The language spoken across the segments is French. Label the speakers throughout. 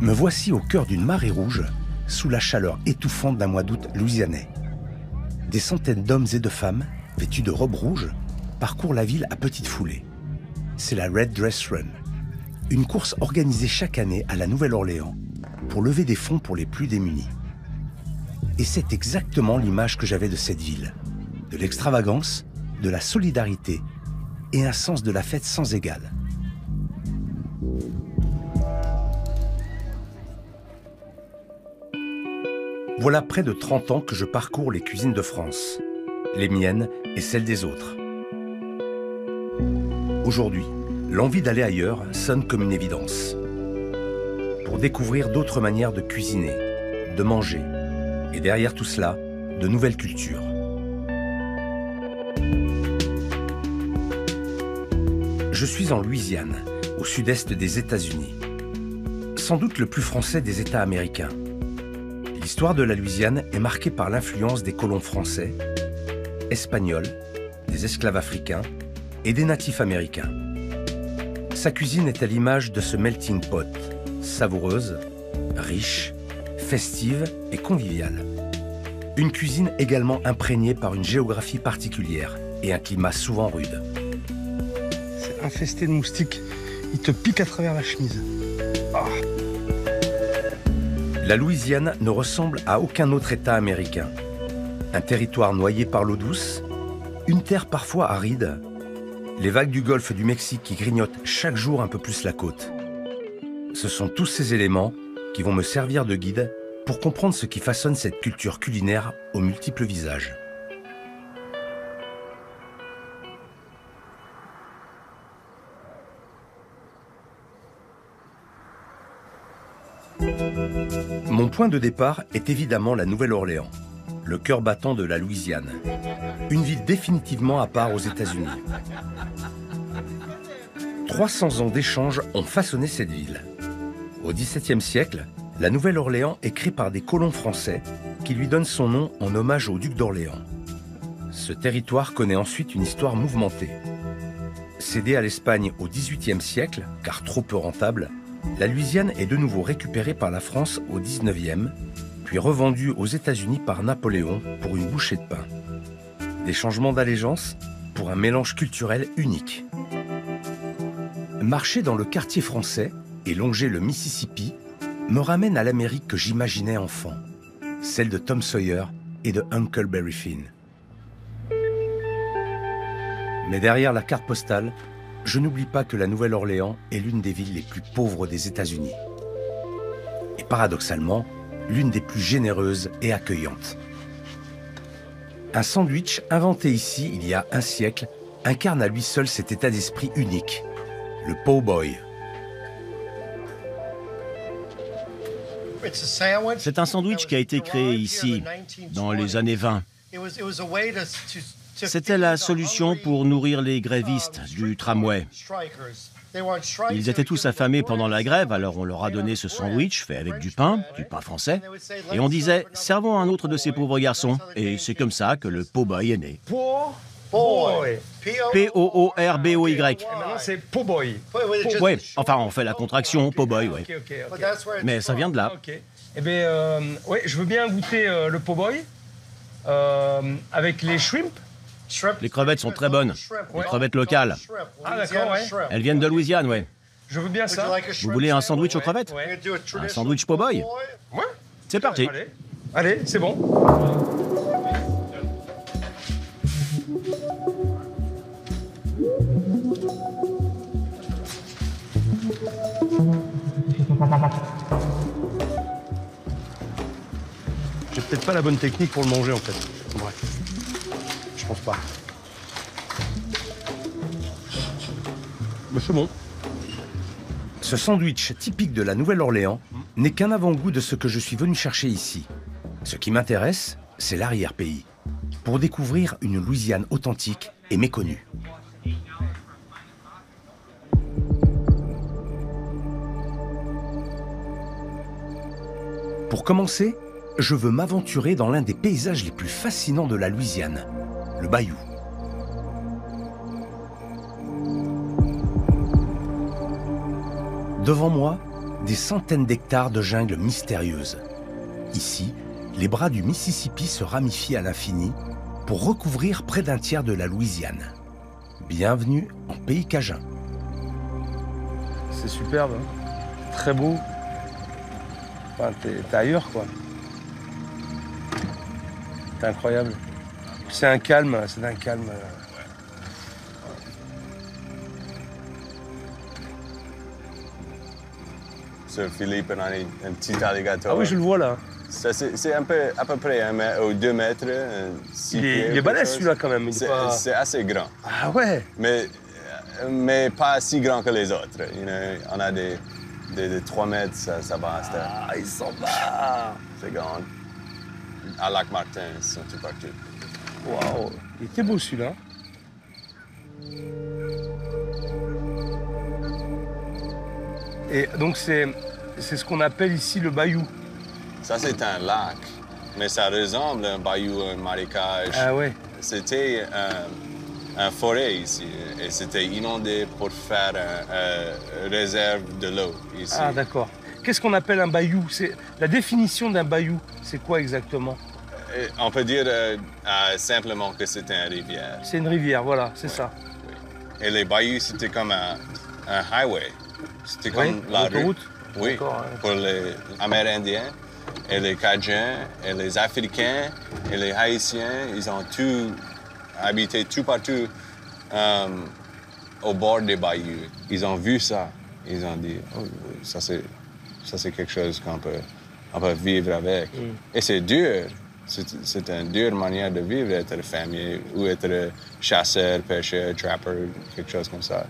Speaker 1: Me voici au cœur d'une marée rouge, sous la chaleur étouffante d'un mois d'août louisianais. Des centaines d'hommes et de femmes, vêtus de robes rouges, parcourent la ville à petite foulée. C'est la Red Dress Run, une course organisée chaque année à la Nouvelle-Orléans pour lever des fonds pour les plus démunis. Et c'est exactement l'image que j'avais de cette ville, de l'extravagance, de la solidarité et un sens de la fête sans égal. Voilà près de 30 ans que je parcours les cuisines de France, les miennes et celles des autres. Aujourd'hui, l'envie d'aller ailleurs sonne comme une évidence. Pour découvrir d'autres manières de cuisiner, de manger, et derrière tout cela, de nouvelles cultures. Je suis en Louisiane, au sud-est des États-Unis. Sans doute le plus français des États américains. L'histoire de la Louisiane est marquée par l'influence des colons français, espagnols, des esclaves africains et des natifs américains. Sa cuisine est à l'image de ce melting pot, savoureuse, riche, festive et conviviale. Une cuisine également imprégnée par une géographie particulière et un climat souvent rude.
Speaker 2: C'est infesté de moustiques, ils te piquent à travers la chemise. Oh.
Speaker 1: La Louisiane ne ressemble à aucun autre État américain. Un territoire noyé par l'eau douce, une terre parfois aride, les vagues du golfe du Mexique qui grignotent chaque jour un peu plus la côte. Ce sont tous ces éléments qui vont me servir de guide pour comprendre ce qui façonne cette culture culinaire aux multiples visages. Mon point de départ est évidemment la Nouvelle-Orléans, le cœur battant de la Louisiane. Une ville définitivement à part aux États-Unis. 300 ans d'échanges ont façonné cette ville. Au XVIIe siècle, la Nouvelle-Orléans est créée par des colons français qui lui donnent son nom en hommage au duc d'Orléans. Ce territoire connaît ensuite une histoire mouvementée. Cédée à l'Espagne au XVIIIe siècle, car trop peu rentable, la Louisiane est de nouveau récupérée par la France au XIXe, puis revendue aux États-Unis par Napoléon pour une bouchée de pain. Des changements d'allégeance pour un mélange culturel unique. Marcher dans le quartier français et longer le Mississippi me ramène à l'Amérique que j'imaginais enfant, celle de Tom Sawyer et de Huckleberry Finn. Mais derrière la carte postale, je n'oublie pas que la Nouvelle-Orléans est l'une des villes les plus pauvres des États-Unis. Et paradoxalement, l'une des plus généreuses et accueillantes. Un sandwich inventé ici il y a un siècle incarne à lui seul cet état d'esprit unique, le po' boy.
Speaker 3: C'est un sandwich qui a été créé ici, dans les années 20. C'était la solution pour nourrir les grévistes du tramway. Ils étaient tous affamés pendant la grève, alors on leur a donné ce sandwich fait avec du pain français, et on disait « servons un autre de ces pauvres garçons ». Et c'est comme ça que le po' boy est né. P-O-O-R-B-O-Y.
Speaker 2: Maintenant c'est po' boy.
Speaker 3: Oui, enfin on fait la contraction, po' boy, oui. Mais ça vient de là.
Speaker 2: Eh bien, ouais, je veux bien goûter le po' boy avec les shrimp.
Speaker 3: Les crevettes sont très bonnes, les crevettes locales.
Speaker 2: Ah d'accord, ouais.
Speaker 3: Elles viennent de Louisiane, ouais.
Speaker 2: Je veux bien ça.
Speaker 3: Vous voulez un sandwich aux crevettes? Un sandwich po' boy?
Speaker 2: Ouais.
Speaker 3: C'est parti.
Speaker 2: Allez, c'est bon.
Speaker 1: J'ai peut-être pas la bonne technique pour le manger en fait. Ouais. Je pense pas. Mais c'est bon. Ce sandwich typique de la Nouvelle-Orléans n'est qu'un avant-goût de ce que je suis venu chercher ici. Ce qui m'intéresse, c'est l'arrière-pays, pour découvrir une Louisiane authentique et méconnue. Pour commencer, je veux m'aventurer dans l'un des paysages les plus fascinants de la Louisiane, le bayou. Devant moi, des centaines d'hectares de jungle mystérieuse. Ici, les bras du Mississippi se ramifient à l'infini pour recouvrir près d'un tiers de la Louisiane. Bienvenue en pays cajun.
Speaker 2: C'est superbe, hein. Très beau. Enfin, t'es ailleurs, quoi. C'est incroyable. C'est un calme, c'est d'un calme.
Speaker 4: Sur Philippe, on a un petit alligator.
Speaker 2: Ah oui, je le vois là.
Speaker 4: C'est à peu près 1 mètre ou 2 mètres.
Speaker 2: Il est balèze celui-là quand même.
Speaker 4: C'est assez grand.
Speaker 2: Ah ouais.
Speaker 4: Mais pas si grand que les autres. On a des 3 mètres, ça va.
Speaker 2: Ah, il s'en va.
Speaker 4: C'est grand. À Lac-Martin, ils sont tout partout.
Speaker 2: Waouh, il était beau celui-là. Et donc c'est ce qu'on appelle ici le bayou.
Speaker 4: Ça, c'est un lac, mais ça ressemble à un bayou, un marécage.
Speaker 2: Ah ouais.
Speaker 4: C'était une forêt ici, et c'était inondé pour faire une réserve de l'eau ici.
Speaker 2: Ah d'accord. Qu'est-ce qu'on appelle un bayou? La définition d'un bayou, c'est quoi exactement?
Speaker 4: On peut dire simplement que c'était une rivière.
Speaker 2: C'est une rivière, voilà, c'est ça.
Speaker 4: Oui. Et les bayous, c'était comme un highway. C'était comme la
Speaker 2: route.
Speaker 4: Oui, pour les Amérindiens et les Cajuns et les Africains et les Haïtiens. Ils ont tous habité tout partout au bord des bayous. Ils ont vu ça. Ils ont dit, oh, ça c'est quelque chose qu'on peut vivre avec. Et c'est dur. C'est une dure manière de vivre, être fermier ou être chasseur, pêcheur, trapper, quelque chose comme ça.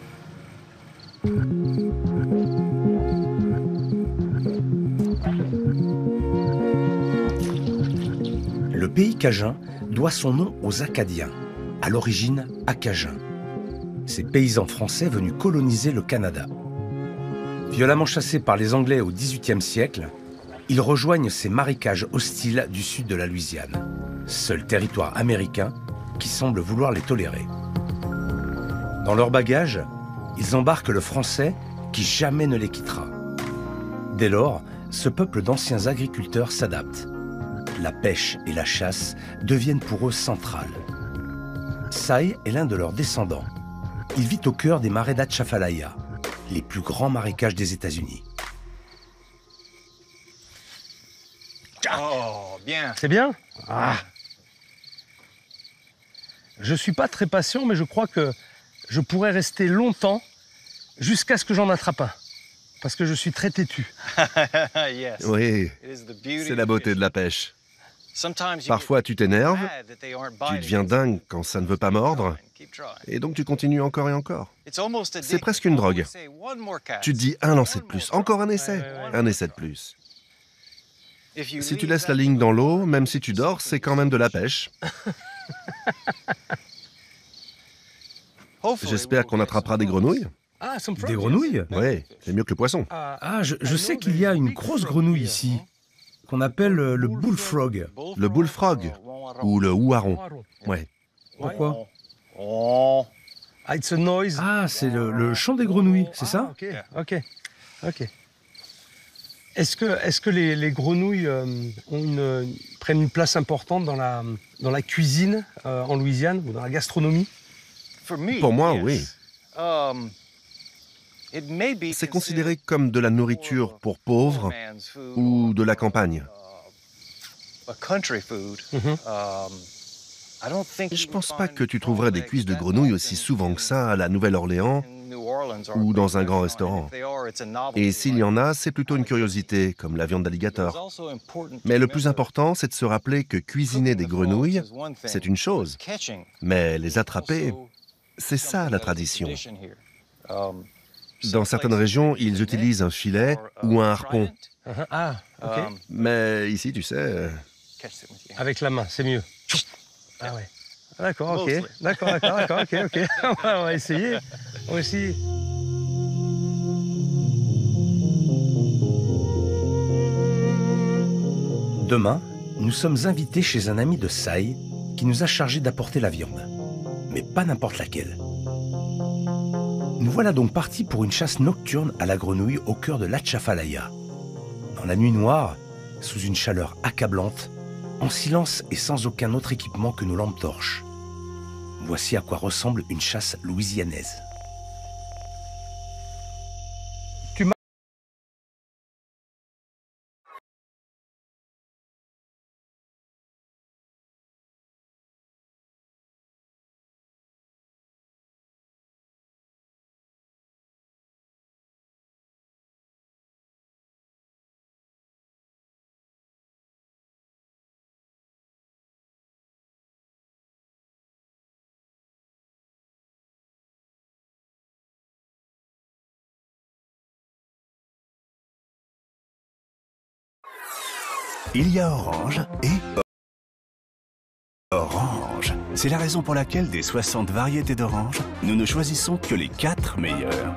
Speaker 1: Le pays cajun doit son nom aux Acadiens, à l'origine Acajuns. Ces paysans français venus coloniser le Canada. Violemment chassés par les Anglais au XVIIIe siècle, ils rejoignent ces marécages hostiles du sud de la Louisiane, seul territoire américain qui semble vouloir les tolérer. Dans leur bagage, ils embarquent le français qui jamais ne les quittera. Dès lors, ce peuple d'anciens agriculteurs s'adapte. La pêche et la chasse deviennent pour eux centrales. Sai est l'un de leurs descendants. Il vit au cœur des marais d'Atchafalaya, les plus grands marécages des États-Unis.
Speaker 5: Oh, bien.
Speaker 2: C'est bien? Ah. Je suis pas très patient, mais je crois que je pourrais rester longtemps jusqu'à ce que j'en attrape un. Parce que je suis très têtu.
Speaker 5: Yes.
Speaker 6: Oui, c'est la beauté de la pêche. Parfois, tu t'énerves, tu deviens dingue quand ça ne veut pas mordre, et donc tu continues encore et encore. C'est presque une drogue. Tu te dis un lancer de plus, encore un essai de plus. Si tu laisses la ligne dans l'eau, même si tu dors, c'est quand même de la pêche. J'espère qu'on attrapera des grenouilles.
Speaker 2: Ah,
Speaker 1: Des grenouilles?
Speaker 6: Oui, c'est mieux que le poisson.
Speaker 1: Ah, je sais qu'il y a une grosse grenouille ici, qu'on appelle le bullfrog.
Speaker 6: Le bullfrog, ou le houaron. Ouais.
Speaker 2: Pourquoi? Ah, it's a noise.
Speaker 1: Ah, c'est le chant des grenouilles, c'est ça?
Speaker 2: Ok. Est-ce que les grenouilles prennent une place importante dans la cuisine en Louisiane ou dans la gastronomie?
Speaker 6: Pour moi, oui. C'est considéré comme de la nourriture pour pauvres ou de la campagne. Je pense pas que tu trouverais des cuisses de grenouille aussi souvent que ça à la Nouvelle-Orléans ou dans un grand restaurant. Et s'il y en a, c'est plutôt une curiosité, comme la viande d'alligator. Mais le plus important, c'est de se rappeler que cuisiner des grenouilles, c'est une chose. Mais les attraper, c'est ça la tradition. Dans certaines régions, ils utilisent un filet ou un harpon.
Speaker 2: Ah, ok.
Speaker 6: Mais ici, tu sais...
Speaker 2: Avec la main, c'est mieux. Ah ouais. D'accord, ok. D'accord, ok. On va essayer. On va essayer.
Speaker 1: Demain, nous sommes invités chez un ami de Sai qui nous a chargé d'apporter la viande. Mais pas n'importe laquelle. Nous voilà donc partis pour une chasse nocturne à la grenouille au cœur de l'Atchafalaya. Dans la nuit noire, sous une chaleur accablante, en silence et sans aucun autre équipement que nos lampes torches. Voici à quoi ressemble une chasse louisianaise.
Speaker 5: Il y a orange et orange. C'est la raison pour laquelle des 60 variétés d'orange, nous ne choisissons que les 4 meilleures.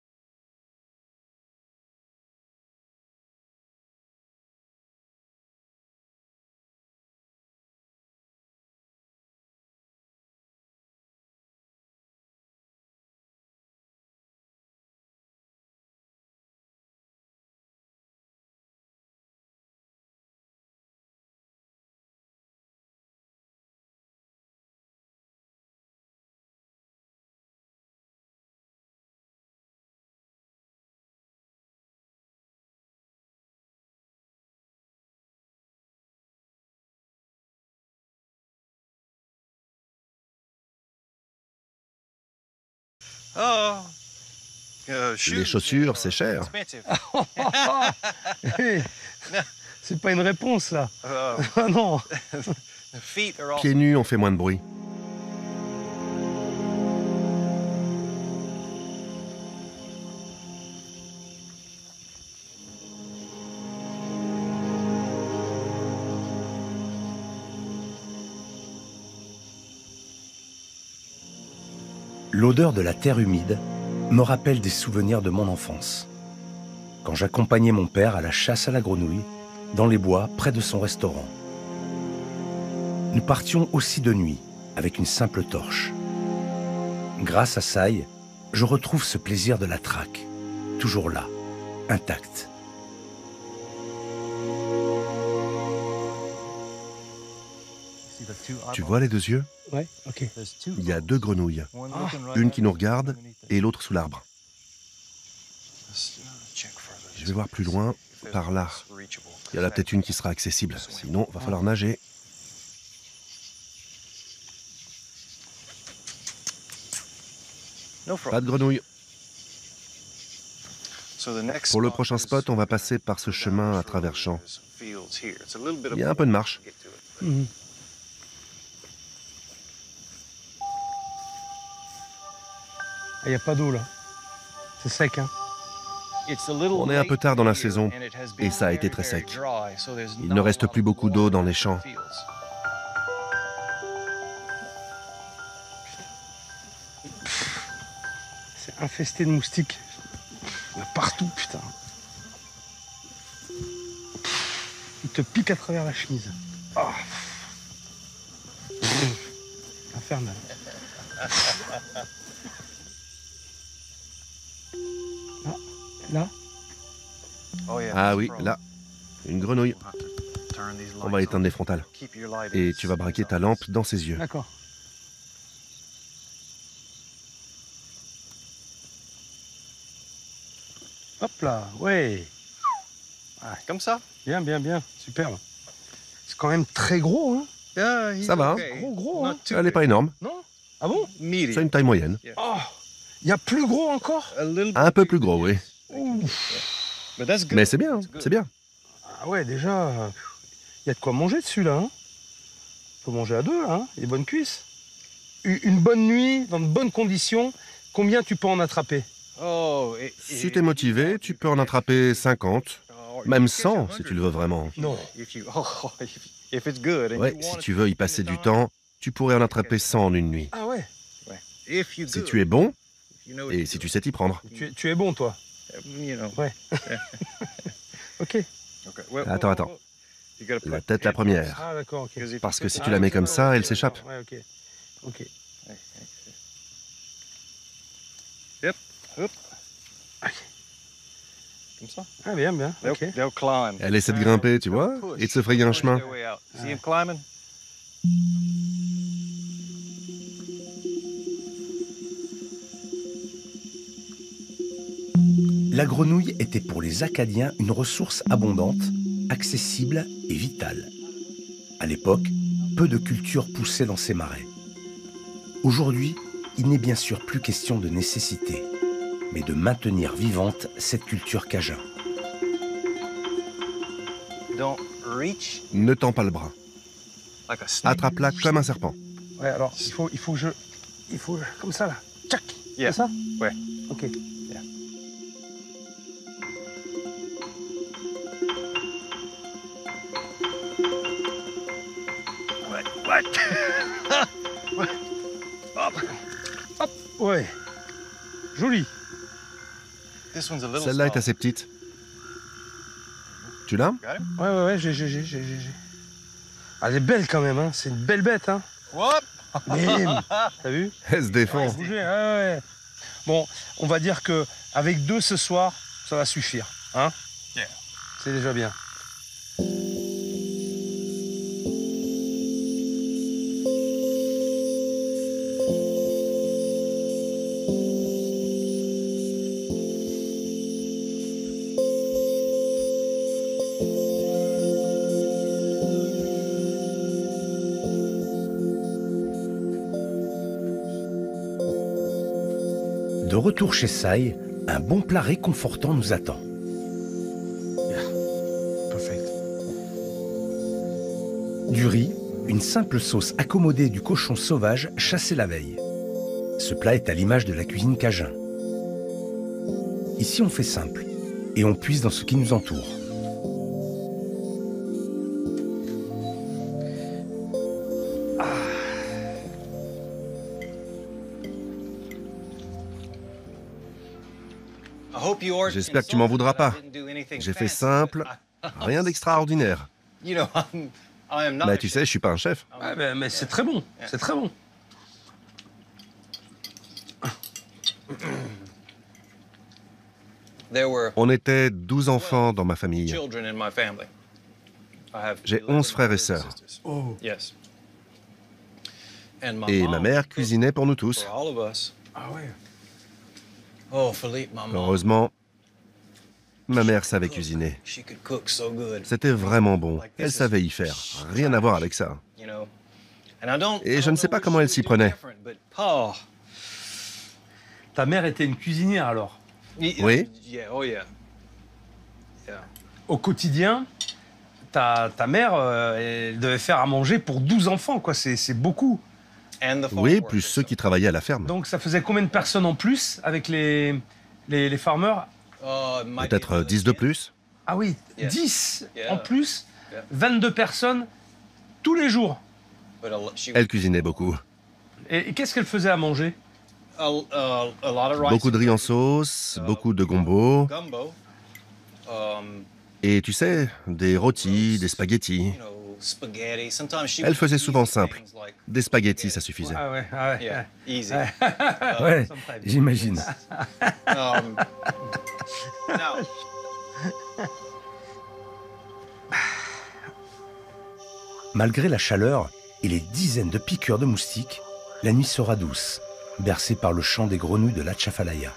Speaker 6: Les chaussures, c'est cher.
Speaker 2: Hey, c'est pas une réponse, là. Ah non.
Speaker 6: Pieds nus, on fait moins de bruit.
Speaker 1: L'odeur de la terre humide me rappelle des souvenirs de mon enfance. Quand j'accompagnais mon père à la chasse à la grenouille, dans les bois, près de son restaurant. Nous partions aussi de nuit, avec une simple torche. Grâce à Sai, je retrouve ce plaisir de la traque, toujours là, intact.
Speaker 6: Tu vois les deux yeux?
Speaker 2: Ouais, ok.
Speaker 6: Il y a 2 grenouilles. Une qui nous regarde et l'autre sous l'arbre. Je vais voir plus loin, par là. Il y en a peut-être une qui sera accessible. Sinon, va falloir nager. Pas de grenouilles. Pour le prochain spot, on va passer par ce chemin à travers champs. Il y a un peu de marche.
Speaker 2: Mhm. Il n'y a pas d'eau, là. C'est sec, hein.
Speaker 6: On est un peu tard dans la saison et ça a été très sec. Il ne reste plus beaucoup d'eau dans les champs.
Speaker 2: C'est infesté de moustiques. Il y en a partout, putain. Il te pique à travers la chemise. Oh. Infernal. Ah, là.
Speaker 6: Ah oui, là, une grenouille. On va éteindre les frontales. Et tu vas braquer ta lampe dans ses yeux.
Speaker 2: D'accord. Hop là, ouais. Ah,
Speaker 4: Comme ça?
Speaker 2: bien, bien, bien. Superbe. C'est quand même très gros, hein.
Speaker 6: Ça va, hein?
Speaker 2: Gros, hein.
Speaker 6: Elle n'est pas énorme.
Speaker 2: Non? Ah bon?
Speaker 6: C'est une taille moyenne.
Speaker 2: Oh, il y a plus gros encore?
Speaker 6: Un peu plus gros, oui.
Speaker 2: Ouh.
Speaker 6: Mais c'est bien, c'est bien.
Speaker 2: Ah ouais, déjà, il y a de quoi manger dessus, là. Hein. Faut manger à deux, là, hein. Et bonnes cuisses. Une bonne nuit, dans de bonnes conditions, combien tu peux en attraper?
Speaker 6: Si t'es motivé, tu peux en attraper 50, même 100 si tu le veux vraiment.
Speaker 2: Non.
Speaker 6: Ouais, si tu veux y passer du temps, tu pourrais en attraper 100 en une nuit.
Speaker 2: Ah ouais.
Speaker 6: Si tu es bon, et si tu sais t'y prendre.
Speaker 2: Tu es bon, toi. Ouais. Ok.
Speaker 6: Attends. La tête la première.
Speaker 2: Ah d'accord, ok.
Speaker 6: Parce que si tu la mets comme ça, elle s'échappe.
Speaker 2: Ouais, ok. Ok. Ok.
Speaker 7: Comme ça.
Speaker 2: Ah, bien, bien. Ok.
Speaker 7: They'll climb.
Speaker 6: Elle essaie de grimper, tu vois, et de se frayer un chemin.
Speaker 7: Their way out. See them climbing?
Speaker 1: La grenouille était pour les Acadiens une ressource abondante, accessible et vitale. À l'époque, peu de cultures poussaient dans ces marais. Aujourd'hui, il n'est bien sûr plus question de nécessité, mais de maintenir vivante cette culture cajun.
Speaker 7: Don't reach
Speaker 6: Ne tends pas le bras.
Speaker 7: like a snake.
Speaker 6: Attrape-la comme un serpent.
Speaker 2: Ouais, alors, il faut que je... Comme ça, là. Tchac.
Speaker 7: Yeah.
Speaker 2: C'est ça?
Speaker 7: Ouais.
Speaker 2: Ok. Ouais. Joli.
Speaker 7: This one's a little
Speaker 6: Celle-là est
Speaker 7: small.
Speaker 6: assez petite. Tu l'as?
Speaker 7: Got him?
Speaker 2: Ouais, j'ai. Ah, elle est belle quand même, hein. C'est une belle bête, hein.
Speaker 7: What?
Speaker 2: Bim. T'as vu?
Speaker 6: Elle se défend.
Speaker 2: Bouger, ouais. Bon, on va dire que avec 2 ce soir, ça va suffire, hein?
Speaker 7: Yeah.
Speaker 2: C'est déjà bien.
Speaker 1: De retour chez Sai, un bon plat réconfortant nous attend.
Speaker 2: Perfect.
Speaker 1: Du riz, une simple sauce accommodée du cochon sauvage chassé la veille. Ce plat est à l'image de la cuisine cajun. Ici, on fait simple et on puise dans ce qui nous entoure.
Speaker 6: J'espère que tu m'en voudras pas. J'ai fait simple, rien d'extraordinaire. Mais tu sais, je suis pas un chef.
Speaker 2: Ouais, mais c'est très bon. C'est très bon.
Speaker 6: On était 12 enfants dans ma famille. J'ai 11 frères et sœurs.
Speaker 2: Oh.
Speaker 6: Et ma mère cuisinait pour nous tous.
Speaker 2: Ah ouais.
Speaker 6: Heureusement, ma mère savait cuisiner. C'était vraiment bon. Elle savait y faire. Rien à voir avec ça. Et je ne sais pas comment elle s'y prenait.
Speaker 2: Ta mère était une cuisinière alors?
Speaker 6: Oui.
Speaker 2: Au quotidien, ta mère, elle devait faire à manger pour 12 enfants, quoi. C'est beaucoup.
Speaker 6: Oui, plus ceux qui travaillaient à la ferme.
Speaker 2: Donc ça faisait combien de personnes en plus avec les farmers?
Speaker 6: Peut-être 10 de plus.
Speaker 2: Ah oui, 10 en plus, 22 personnes tous les jours.
Speaker 6: Elle cuisinait beaucoup.
Speaker 2: Et qu'est-ce qu'elle faisait à manger?
Speaker 6: Beaucoup de riz en sauce, beaucoup de gombo. Et tu sais, des rôtis, des spaghettis. Elle faisait souvent simple. Des spaghettis, ça suffisait.
Speaker 2: Ah ouais.
Speaker 1: Ouais, j'imagine. Malgré la chaleur et les dizaines de piqûres de moustiques, la nuit sera douce, bercée par le chant des grenouilles de l'Atchafalaya.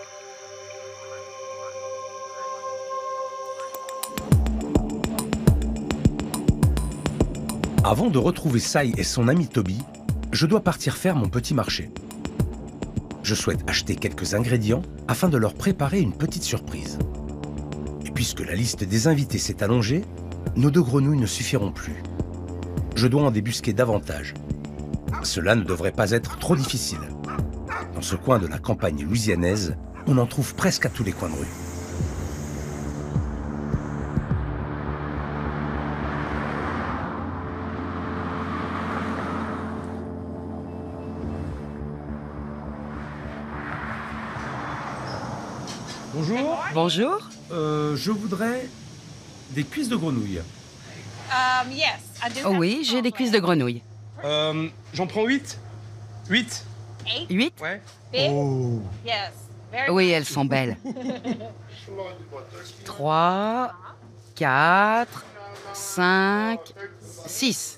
Speaker 1: Avant de retrouver Sai et son ami Toby, je dois partir faire mon petit marché. Je souhaite acheter quelques ingrédients afin de leur préparer une petite surprise. Et puisque la liste des invités s'est allongée, nos 2 grenouilles ne suffiront plus. Je dois en débusquer davantage. Cela ne devrait pas être trop difficile. Dans ce coin de la campagne louisianaise, on en trouve presque à tous les coins de rue.
Speaker 2: Bonjour.
Speaker 8: Bonjour.
Speaker 2: Je voudrais des cuisses de grenouille.
Speaker 8: Oh oui, j'ai des cuisses de grenouille.
Speaker 2: J'en prends 8. 8?
Speaker 8: 8?
Speaker 2: Ouais.
Speaker 9: Big?
Speaker 2: Oh.
Speaker 9: Yes.
Speaker 8: Oui, elles sont belles. 3, 4, 5, 6,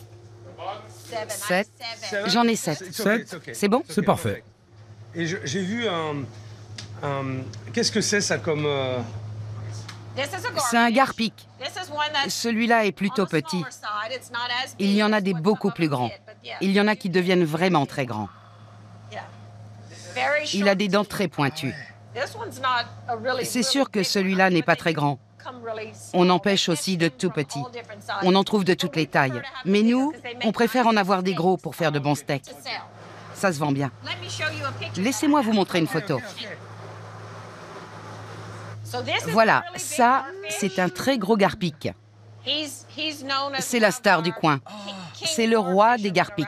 Speaker 8: 7. J'en ai 7.
Speaker 2: 7.
Speaker 8: C'est bon?
Speaker 1: C'est parfait.
Speaker 2: Et j'ai vu qu'est-ce que c'est ça comme...
Speaker 8: C'est un garpic. Celui-là est plutôt petit. Il y en a des beaucoup plus grands. Il y en a qui deviennent vraiment très grands. Il a des dents très pointues. C'est sûr que celui-là n'est pas très grand. On en pêche aussi de tout petits. On en trouve de toutes les tailles. Mais nous, on préfère en avoir des gros pour faire de bons steaks. Ça se vend bien. Laissez-moi vous montrer une photo. Voilà, ça, c'est un très gros garpic. C'est la star du coin. C'est le roi des garpics.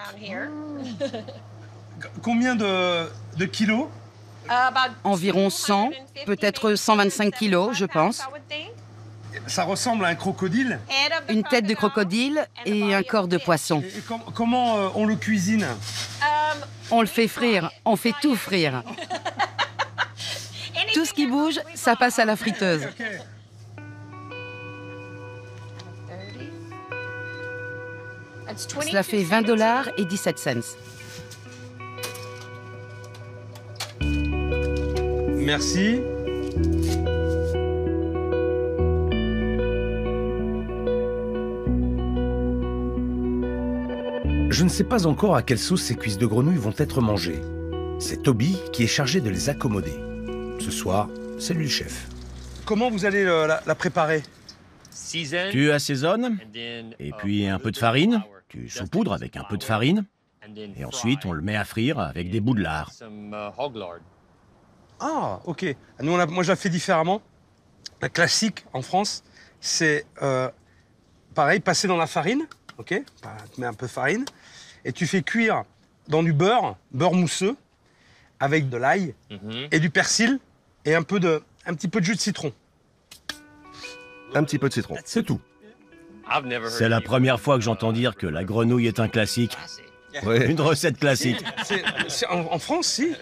Speaker 2: Combien de kilos?
Speaker 8: Environ 100, peut-être 125 kilos, je pense.
Speaker 2: Ça ressemble à un crocodile.
Speaker 8: Une tête de crocodile et un corps de poisson.
Speaker 2: Et comment on le cuisine?
Speaker 8: On le fait frire, on fait tout frire. Tout ce qui bouge, ça passe à la friteuse. Cela fait $20 et 17 cents.
Speaker 2: Merci.
Speaker 1: Je ne sais pas encore à quelle sauce ces cuisses de grenouille vont être mangées. C'est Toby qui est chargé de les accommoder. Ce soir, c'est lui le chef.
Speaker 2: Comment vous allez la préparer?
Speaker 3: Tu assaisonnes, et puis un peu de farine. Tu saupoudres avec un peu de farine. Et ensuite, on le met à frire avec des bouts de lard.
Speaker 2: Ah, ok. Nous, moi, je la fais différemment. La classique en France, c'est pareil, passer dans la farine. Ok, tu mets un peu de farine et tu fais cuire dans du beurre mousseux avec de l'ail et du persil et un petit peu de jus de citron.
Speaker 6: Un petit peu de citron.
Speaker 1: C'est tout.
Speaker 3: C'est la première fois que j'entends dire que la grenouille est un classique.
Speaker 6: Ouais.
Speaker 3: Une recette classique.
Speaker 2: En France, si.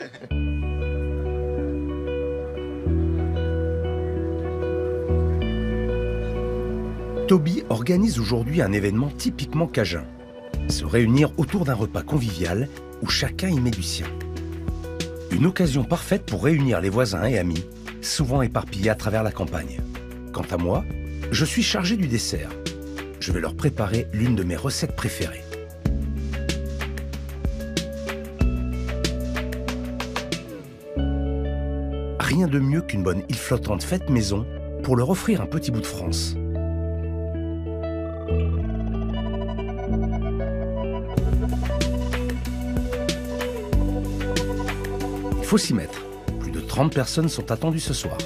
Speaker 1: Toby organise aujourd'hui un événement typiquement cajun. Se réunir autour d'un repas convivial où chacun y met du sien. Une occasion parfaite pour réunir les voisins et amis, souvent éparpillés à travers la campagne. Quant à moi, je suis chargé du dessert. Je vais leur préparer l'une de mes recettes préférées. Rien de mieux qu'une bonne île flottante faite maison pour leur offrir un petit bout de France. Il faut s'y mettre. Plus de 30 personnes sont attendues ce soir.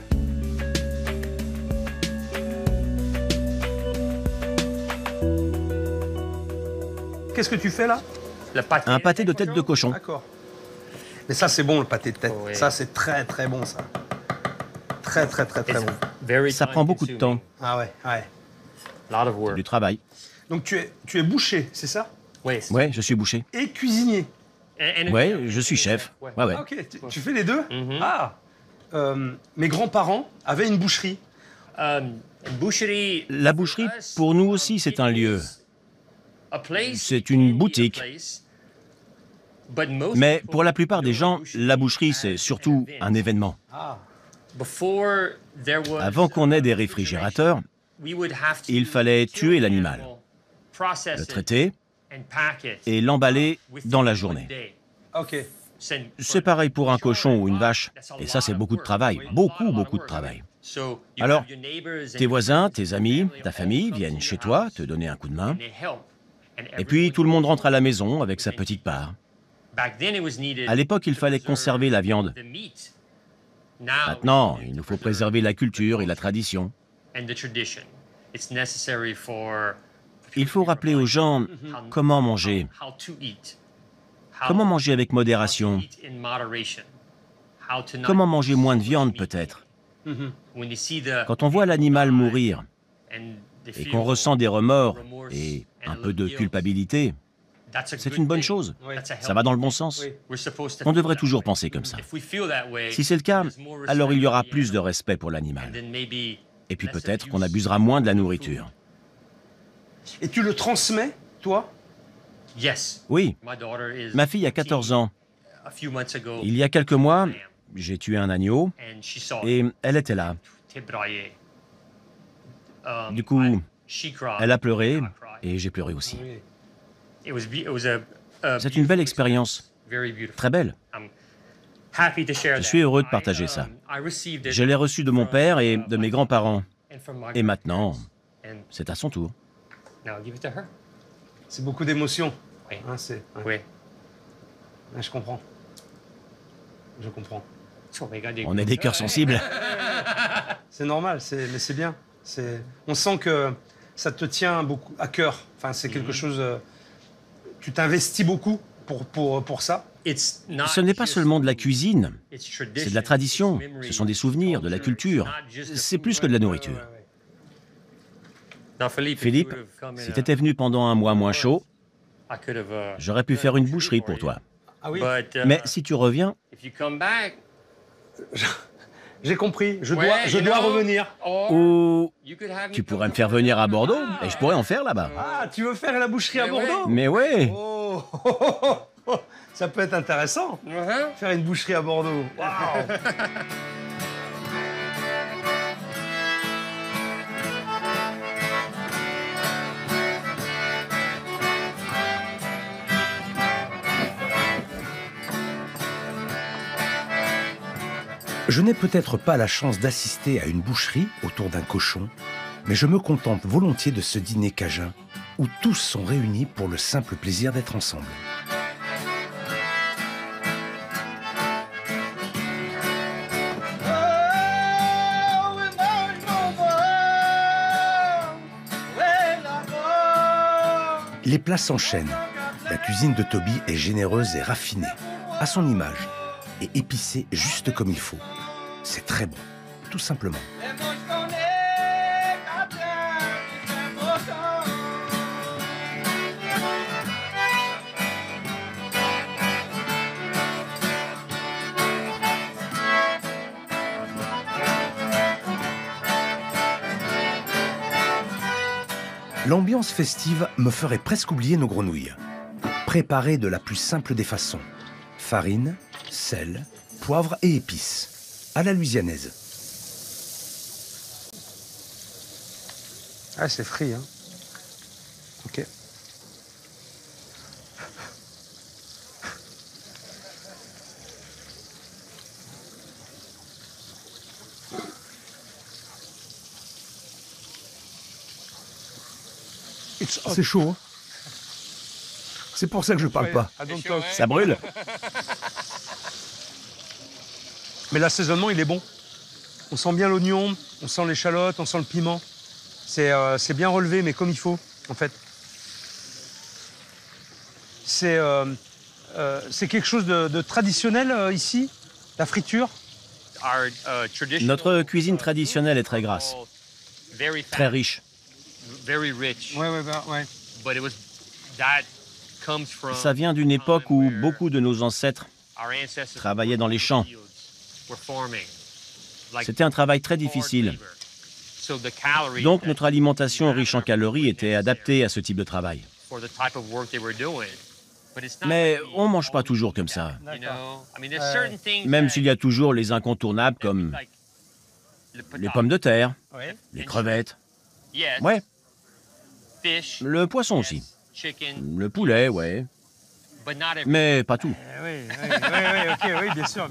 Speaker 2: Qu'est-ce que tu fais là?
Speaker 3: Un pâté de tête de cochon.
Speaker 2: D'accord. Mais ça, c'est bon, le pâté de tête.
Speaker 9: Oui.
Speaker 2: Ça, c'est très, très bon, ça. Très bon.
Speaker 3: Ça prend beaucoup de temps,
Speaker 2: Ah ouais, ouais.
Speaker 3: du travail.
Speaker 2: Donc, tu es boucher, c'est ça?
Speaker 3: Ouais, je suis boucher.
Speaker 2: Et cuisinier.
Speaker 3: Ouais, je suis chef. Ouais.
Speaker 2: Ah, ok, tu fais les deux? Ah. Mes grands-parents avaient une boucherie.
Speaker 3: La boucherie, pour nous aussi, c'est un lieu. C'est une boutique. Mais pour la plupart des gens, la boucherie, c'est surtout un événement.
Speaker 2: Ah.
Speaker 3: Avant qu'on ait des réfrigérateurs, il fallait tuer l'animal, le traiter et l'emballer dans la journée.
Speaker 2: Ok.
Speaker 3: C'est pareil pour un cochon ou une vache. Et ça, c'est beaucoup de travail. Beaucoup de travail. Alors, tes voisins, tes amis, ta famille viennent chez toi te donner un coup de main. Et puis, tout le monde rentre à la maison avec sa petite part. À l'époque, il fallait conserver la viande. Maintenant, il nous faut préserver la culture et la tradition. Il faut rappeler aux gens comment manger. Comment manger avec modération. Comment manger moins de viande, peut-être. Quand on voit l'animal mourir et qu'on ressent des remords et un peu de culpabilité, C'est une bonne chose.
Speaker 2: Oui.
Speaker 3: Ça va dans le bon sens.
Speaker 2: Oui.
Speaker 3: On devrait toujours penser comme ça. Si c'est le cas, alors il y aura plus de respect pour l'animal. Et puis peut-être qu'on abusera moins de la nourriture.
Speaker 2: Et tu le transmets, toi?
Speaker 3: Oui, ma fille a 14 ans. Il y a quelques mois, j'ai tué un agneau et elle était là. Du coup, elle a pleuré et j'ai pleuré aussi. C'est une belle expérience, très belle. Je suis heureux de partager ça. Je l'ai reçu de mon père et de mes grands-parents. Et maintenant, c'est à son tour.
Speaker 2: C'est beaucoup d'émotions.
Speaker 9: Oui.
Speaker 2: Hein,
Speaker 9: Oui.
Speaker 2: Ouais, je comprends. Je comprends.
Speaker 3: On est des cœurs sensibles.
Speaker 2: C'est normal, mais c'est bien. On sent que ça te tient beaucoup à cœur. Enfin, c'est quelque chose... tu t'investis beaucoup pour ça.
Speaker 3: Ce n'est pas seulement de la cuisine, c'est de la tradition, ce sont des souvenirs, de la culture. C'est plus que de la nourriture. Philippe, si tu étais venu pendant un mois moins chaud, j'aurais pu faire une boucherie pour toi.
Speaker 2: Ah oui?
Speaker 3: Mais si tu reviens,
Speaker 2: J'ai compris, je dois revenir.
Speaker 3: ou tu pourrais me faire venir à Bordeaux et je pourrais en faire là-bas.
Speaker 2: Ah, tu veux faire la boucherie à Bordeaux?
Speaker 3: Mais oui,
Speaker 2: Oh, ça peut être intéressant, faire une boucherie à Bordeaux. Waouh.
Speaker 1: Je n'ai peut-être pas la chance d'assister à une boucherie autour d'un cochon, mais je me contente volontiers de ce dîner cajun où tous sont réunis pour le simple plaisir d'être ensemble. Les plats s'enchaînent. La cuisine de Toby est généreuse et raffinée, à son image, et épicée juste comme il faut. C'est très bon, tout simplement. L'ambiance festive me ferait presque oublier nos grenouilles. Préparées de la plus simple des façons. Farine, sel, poivre et épices. À la louisianaise.
Speaker 2: Ah, c'est frit, hein. Ok.
Speaker 1: C'est chaud, hein? C'est pour ça que je parle pas.
Speaker 3: ça brûle.
Speaker 2: Mais l'assaisonnement, il est bon. On sent bien l'oignon, on sent l'échalote, on sent le piment. C'est bien relevé, mais comme il faut, en fait. C'est quelque chose de traditionnel ici, la friture.
Speaker 3: Notre cuisine traditionnelle est très grasse, très riche.
Speaker 2: Ouais.
Speaker 3: Ça vient d'une époque où beaucoup de nos ancêtres travaillaient dans les champs. C'était un travail très difficile. Donc notre alimentation riche en calories était adaptée à ce type de travail. Mais on ne mange pas toujours comme ça. Même s'il y a toujours les incontournables comme les pommes de terre, les crevettes. Ouais. Le poisson aussi. Le poulet, ouais. Mais pas tout.
Speaker 2: Oui, bien sûr.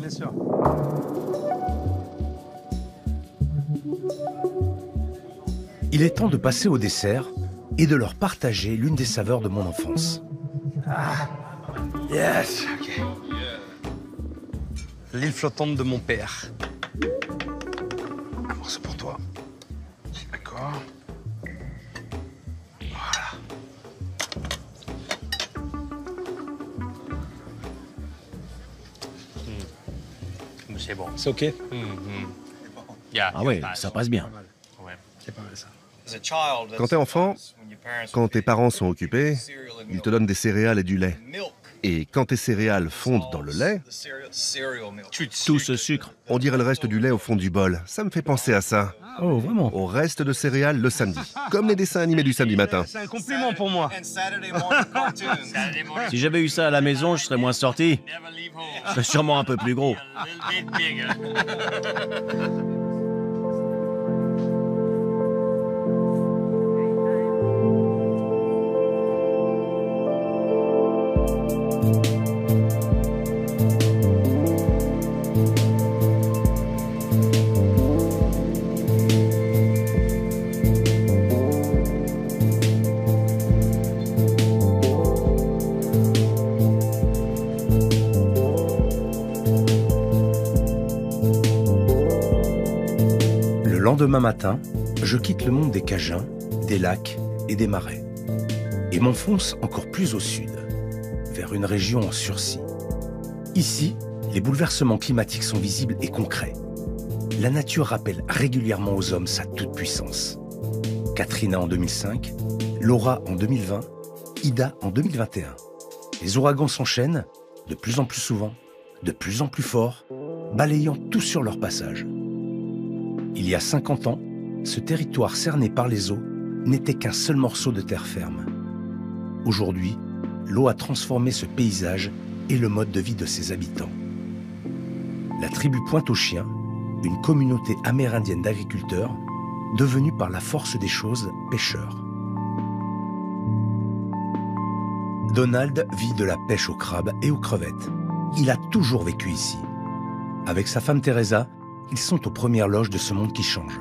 Speaker 1: Il est temps de passer au dessert et de leur partager l'une des saveurs de mon enfance.
Speaker 2: Ah, yes, ok. L'île flottante de mon père. Alors, c'est pour toi. D'accord. Voilà.
Speaker 9: C'est bon.
Speaker 2: C'est ok?
Speaker 3: Ah ouais, ça passe bien.
Speaker 2: C'est pas mal ça.
Speaker 6: Quand t'es enfant, quand tes parents sont occupés, ils te donnent des céréales et du lait. Et quand tes céréales fondent dans le lait,
Speaker 3: Tout ce sucre.
Speaker 6: on dirait le reste du lait au fond du bol. Ça me fait penser à ça.
Speaker 1: Oh, vraiment?
Speaker 6: Au reste de céréales le samedi. Comme les dessins animés du samedi matin.
Speaker 2: C'est un compliment pour moi.
Speaker 3: Si j'avais eu ça à la maison, je serais moins sorti. Je serais sûrement un peu plus gros.
Speaker 1: Le lendemain matin, je quitte le monde des Cajuns, des lacs et des marais, et m'enfonce encore plus au sud, vers une région en sursis. Ici, les bouleversements climatiques sont visibles et concrets. La nature rappelle régulièrement aux hommes sa toute-puissance. Katrina en 2005, Laura en 2020, Ida en 2021. Les ouragans s'enchaînent, de plus en plus souvent, de plus en plus forts, balayant tout sur leur passage. Il y a 50 ans, ce territoire cerné par les eaux n'était qu'un seul morceau de terre ferme. Aujourd'hui, l'eau a transformé ce paysage et le mode de vie de ses habitants. La tribu Pointe-aux-Chiens, une communauté amérindienne d'agriculteurs, devenue par la force des choses pêcheurs. Donald vit de la pêche aux crabes et aux crevettes. Il a toujours vécu ici. Avec sa femme Teresa, ils sont aux premières loges de ce monde qui change.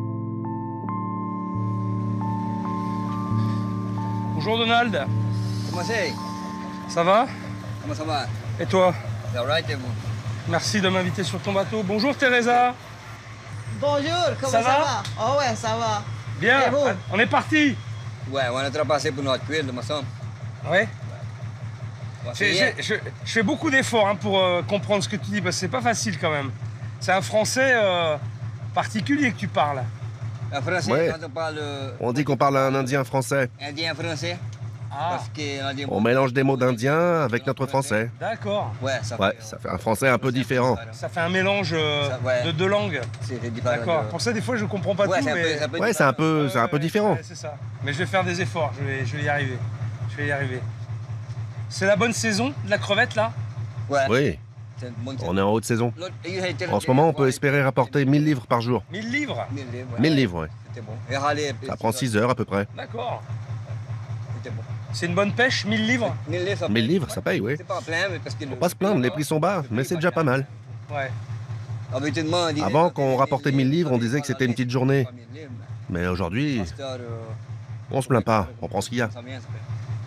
Speaker 2: Bonjour Donald.
Speaker 9: Comment c'est?
Speaker 2: Ça va?
Speaker 9: Comment ça va?
Speaker 2: Et toi?
Speaker 9: C'est alright et vous?
Speaker 2: Merci de m'inviter sur ton bateau. Bonjour Teresa.
Speaker 10: Bonjour, comment ça va? Oh ouais, ça va.
Speaker 2: Bien,
Speaker 10: Et vous?
Speaker 2: on est parti.
Speaker 9: Ouais, on a traversé pour notre cuir de maçon.
Speaker 2: Ouais.
Speaker 9: On va
Speaker 2: Je
Speaker 9: essayer.
Speaker 2: fais beaucoup d'efforts hein, pour comprendre ce que tu dis, parce que c'est pas facile quand même. C'est un français particulier que tu parles.
Speaker 9: En français,
Speaker 6: Ouais.
Speaker 9: quand on parle
Speaker 6: On dit qu'on parle à un Indien français.
Speaker 9: indien-français,
Speaker 2: Ah,
Speaker 9: parce qu'on a des mots.
Speaker 6: On mélange des mots d'Indien avec notre français.
Speaker 2: d'accord.
Speaker 9: Ouais, ça
Speaker 6: Ouais, ça fait un français un peu différent.
Speaker 2: Ça fait un mélange
Speaker 9: ouais.
Speaker 2: de deux langues.
Speaker 9: C'est différent.
Speaker 2: D'accord.
Speaker 9: de-
Speaker 2: Pour ça, des fois, je comprends pas
Speaker 9: Ouais,
Speaker 2: tout,
Speaker 9: c'est
Speaker 2: mais...
Speaker 9: un peu
Speaker 6: Ouais, c'est un peu différent.
Speaker 2: Ouais, c'est ça. Mais je vais faire des efforts, je vais y arriver. Je vais y arriver. C'est la bonne saison de la crevette, là?
Speaker 9: Ouais.
Speaker 6: Oui,
Speaker 9: C'est une bonne
Speaker 6: on est en haute saison.
Speaker 9: L'autre, il a été-
Speaker 6: En ce moment, on peut espérer rapporter 1000 livres par jour.
Speaker 2: 1000 livres?
Speaker 9: 1000 livres, ouais.
Speaker 6: 1000 livres, ouais.
Speaker 9: C'était bon. Et râler,
Speaker 6: Ça prend 6 heures à peu près.
Speaker 2: D'accord.
Speaker 9: C'était bon.
Speaker 2: C'est une bonne pêche, 1000 livres?
Speaker 9: 1000 livres, ça
Speaker 6: 1000
Speaker 9: paye.
Speaker 6: livres, ça paye, oui.
Speaker 9: C'est pas plein, mais parce que...
Speaker 6: Faut pas se plaindre, les prix sont bas, mais c'est déjà pas mal.
Speaker 2: Ouais.
Speaker 9: Habituellement, on disait-
Speaker 6: Avant, quand on rapportait 1000 livres, on disait que c'était une petite journée.
Speaker 9: 1000 livres,
Speaker 6: Mais aujourd'hui,
Speaker 9: mais pasteur,
Speaker 6: on se plaint pas, on prend ce qu'il y a.
Speaker 9: ça vient, ça fait.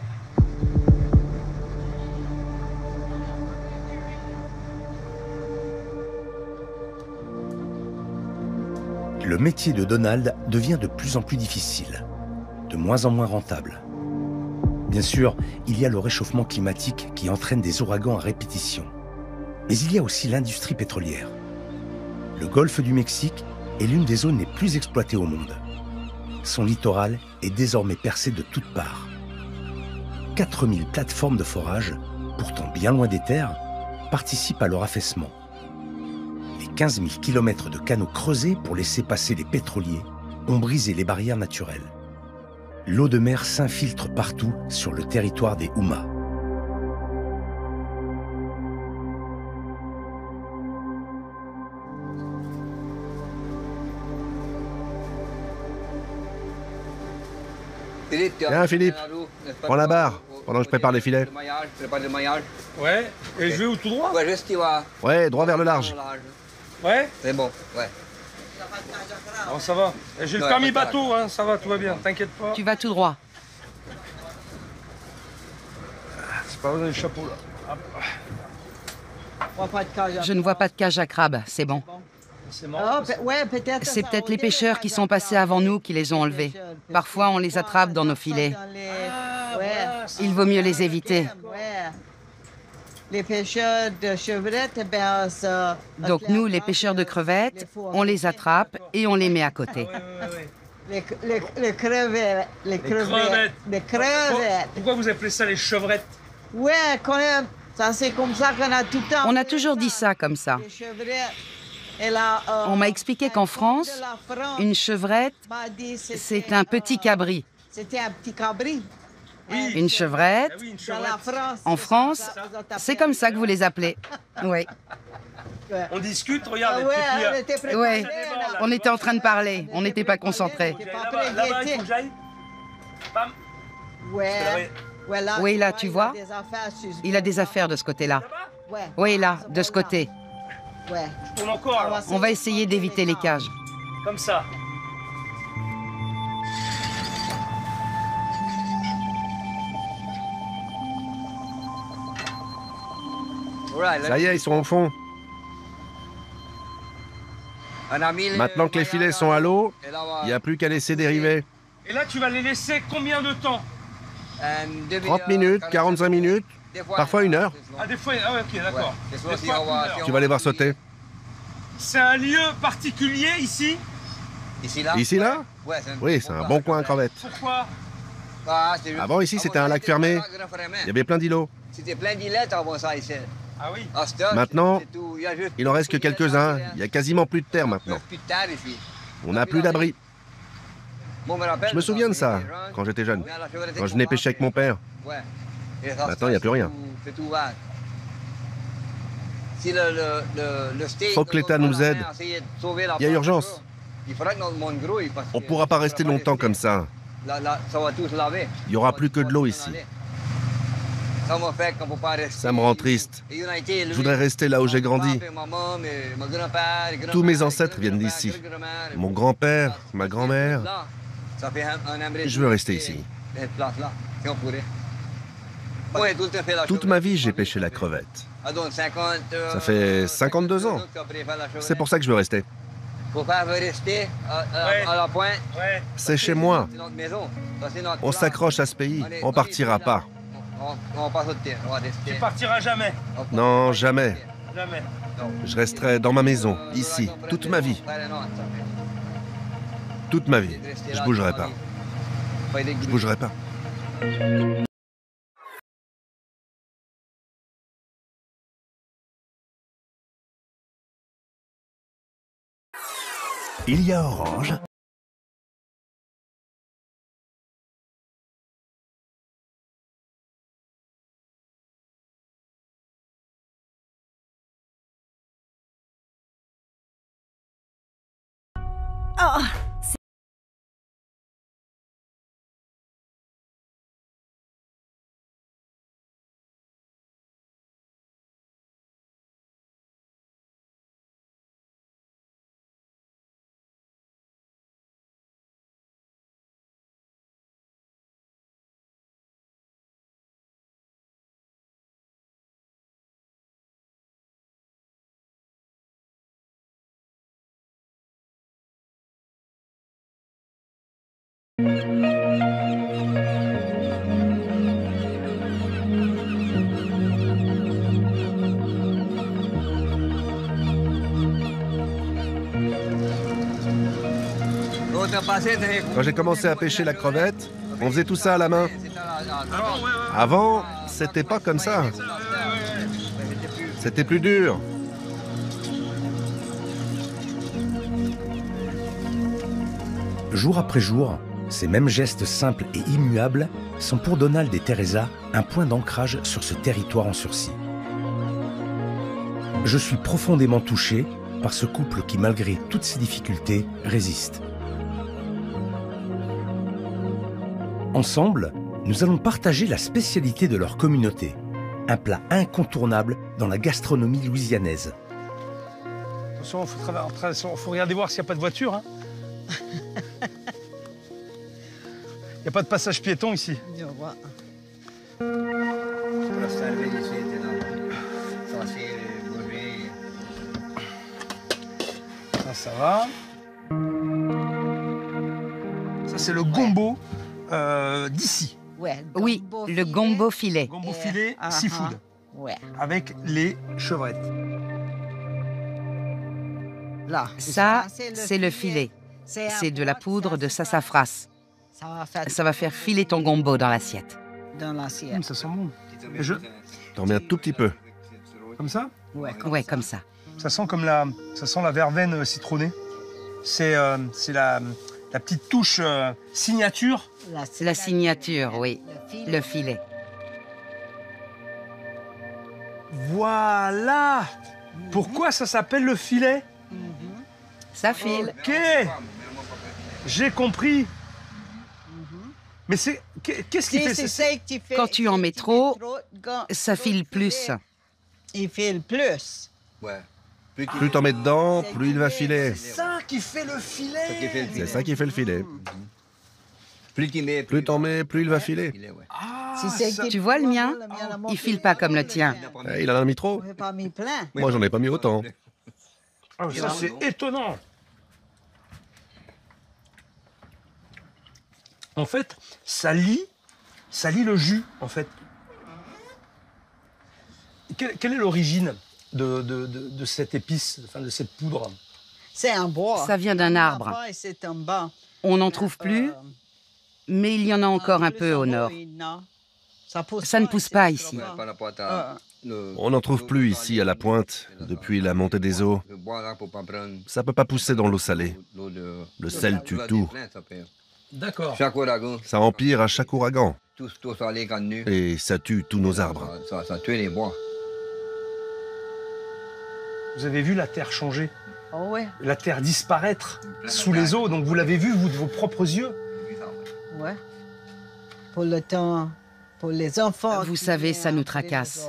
Speaker 1: Le métier de Donald devient de plus en plus difficile, de moins en moins rentable. Bien sûr, il y a le réchauffement climatique qui entraîne des ouragans à répétition. Mais il y a aussi l'industrie pétrolière. Le golfe du Mexique est l'une des zones les plus exploitées au monde. Son littoral est désormais percé de toutes parts. 4000 plateformes de forage, pourtant bien loin des terres, participent à leur affaissement. Les 15 000 kilomètres de canaux creusés pour laisser passer les pétroliers ont brisé les barrières naturelles. L'eau de mer s'infiltre partout sur le territoire des Houmas.
Speaker 6: Tiens, Philippe, prends la barre pendant que je prépare les filets.
Speaker 9: Prépare le maillage.
Speaker 2: Ouais. Et je vais où, tout droit?
Speaker 9: Ouais, juste tu vas.
Speaker 6: Ouais, droit vers le large.
Speaker 2: Ouais.
Speaker 9: C'est bon, ouais.
Speaker 2: Bon, ça va. Et j'ai le
Speaker 9: Ouais,
Speaker 2: permis
Speaker 9: pas de
Speaker 2: bateau, hein, ça va, tout va bien, t'inquiète pas.
Speaker 8: Tu vas tout droit.
Speaker 2: C'est pas besoin du chapeau, là.
Speaker 8: Je ne vois pas de cage à crabes, c'est bon.
Speaker 2: C'est marrant.
Speaker 10: Ouais, peut-être.
Speaker 8: C'est peut-être les pêcheurs qui sont passés avant nous qui les ont enlevés. Parfois, on les attrape dans nos filets. Il vaut mieux les éviter.
Speaker 10: Les pêcheurs de chevrettes, ben ça...
Speaker 8: Donc nous, les pêcheurs de crevettes, on les attrape et on les met à côté.
Speaker 2: Ouais.
Speaker 10: Les crevettes. Les crevettes. Les crevettes.
Speaker 2: Pourquoi vous appelez ça les chevrettes?
Speaker 10: Ouais, quand même. Ça, c'est comme ça qu'on a tout le temps.
Speaker 8: On a toujours dit ça comme ça.
Speaker 10: Les chevrettes. Et là,
Speaker 8: On m'a expliqué qu'en France, une chevrette, c'est un petit cabri.
Speaker 10: C'était un petit cabri.
Speaker 2: Oui.
Speaker 8: Une chevrette,
Speaker 2: Ah oui, une
Speaker 10: Dans la
Speaker 2: chevrette.
Speaker 10: France.
Speaker 8: en France, c'est comme ça que vous les appelez. Oui,
Speaker 10: Ouais.
Speaker 2: On discute, regarde.
Speaker 10: Ah ouais,
Speaker 2: et puis,
Speaker 10: on était préparés.
Speaker 8: ouais.
Speaker 10: là.
Speaker 8: On était en train de parler, on n'était pas concentrés.
Speaker 2: là-bas, il faut que j'aille. Bam.
Speaker 10: Ouais. Ouais, là,
Speaker 8: Oui, là, tu vois,
Speaker 10: il a des affaires sur ce
Speaker 8: il a des affaires de ce côté-là.
Speaker 10: Ouais.
Speaker 8: Oui, là, de ce côté.
Speaker 10: Ouais.
Speaker 2: Je tourne encore, alors.
Speaker 8: On va essayer d'éviter les cages.
Speaker 2: Comme ça.
Speaker 6: Ça y est, ils sont au fond. Maintenant que les filets sont à l'eau, il n'y a plus qu'à laisser dériver.
Speaker 2: Et là, tu vas les laisser combien de temps?
Speaker 6: 30 minutes, 45 minutes, parfois 1 heure.
Speaker 2: Ah, des fois, ah ouais, ok, d'accord. Des fois, 1 heure.
Speaker 6: Tu vas les voir sauter.
Speaker 2: C'est un lieu particulier ici?
Speaker 6: Ici, là? Oui, c'est un bon coin à crevettes.
Speaker 2: Pourquoi?
Speaker 6: Avant, ici, c'était un lac fermé. Il y avait plein d'îlots.
Speaker 9: C'était plein d'îlettes avant ça ici.
Speaker 2: Ah oui.
Speaker 6: Maintenant, il en reste que quelques-uns. Il y a quasiment plus de terre maintenant. On n'a plus d'abri. Je me souviens de ça, quand j'étais jeune, quand je venais pêcher avec mon père. Maintenant, il n'y a plus rien. Faut que l'État nous aide. Il y a urgence. On ne pourra pas rester longtemps comme ça. Il n'y aura plus que de l'eau ici. Ça me rend triste. Je voudrais rester là où j'ai grandi. Tous mes ancêtres viennent d'ici. Mon grand-père, ma grand-mère. Je veux rester ici. Toute ma vie, j'ai pêché la crevette. Ça fait 52 ans. C'est pour ça que je veux rester. C'est chez moi. On s'accroche à ce pays. On partira pas.
Speaker 2: Tu partiras jamais.
Speaker 6: Non, jamais.
Speaker 2: Jamais.
Speaker 6: Je resterai dans ma maison, ici, toute ma vie. Toute ma vie. Je bougerai pas. Je bougerai pas.
Speaker 5: Il y a Orange.
Speaker 6: Quand j'ai commencé à pêcher la crevette, on faisait tout ça à la main. Avant, c'était pas comme ça. C'était plus dur.
Speaker 1: Jour après jour, ces mêmes gestes simples et immuables sont pour Donald et Teresa un point d'ancrage sur ce territoire en sursis. Je suis profondément touché par ce couple qui, malgré toutes ses difficultés, résiste. Ensemble, nous allons partager la spécialité de leur communauté, un plat incontournable dans la gastronomie louisianaise.
Speaker 2: Attention, il faut regarder voir s'il n'y a pas de voiture. Hein. Il n'y a pas de passage piéton ici. Ça va. Ça, c'est le gombo d'ici.
Speaker 10: Ouais,
Speaker 8: Oui, le gombo filet.
Speaker 2: Gombo filet seafood.
Speaker 10: Ouais.
Speaker 2: Avec les chevrettes.
Speaker 10: Là.
Speaker 8: Ça, c'est le filet. C'est de la poudre de sassafras. Ça va faire filer ton gombo dans l'assiette.
Speaker 2: Ça sent bon.
Speaker 6: T'en mets un tout petit peu.
Speaker 2: Comme ça?
Speaker 8: Ouais, comme ça.
Speaker 2: Ça sent la verveine citronnée. C'est la petite touche signature.
Speaker 8: La signature, oui. Le filet.
Speaker 2: Voilà. Pourquoi ça s'appelle le filet?
Speaker 8: Ça file.
Speaker 2: Ok. J'ai compris. Mais qu'est-ce qui fait ça?
Speaker 8: Quand tu en mets trop, ça file plus.
Speaker 10: Il file plus.
Speaker 6: Plus t'en mets dedans, plus il va filer.
Speaker 2: C'est ça qui fait le filet.
Speaker 6: C'est ça qui fait le filet. Plus t'en mets, plus il va filer.
Speaker 8: Tu vois le mien? Il file pas comme le tien.
Speaker 6: Il en a mis trop. Moi, j'en ai pas mis autant.
Speaker 2: Ah, ça, c'est étonnant. En fait, ça lie le jus, en fait. Quelle est l'origine de cette épice, enfin, de cette poudre?
Speaker 10: C'est un bois.
Speaker 8: Ça vient d'un arbre.
Speaker 10: C'est un banc.
Speaker 8: On n'en trouve plus, mais il y en a encore un peu au nord. Ça ne pousse pas ici.
Speaker 6: On n'en trouve plus ici à la pointe, depuis la montée des eaux. Ça peut pas pousser dans l'eau salée. Le sel tue tout.
Speaker 2: D'accord.
Speaker 6: Ça empire à chaque ouragan. Et ça tue tous nos arbres.
Speaker 2: Vous avez vu la terre changer?
Speaker 10: Oh ouais.
Speaker 2: La terre disparaître sous les eaux, donc vous l'avez vu, vous, de vos propres yeux?
Speaker 10: Ouais. Pour le temps, pour les enfants.
Speaker 8: Vous savez, ça nous tracasse.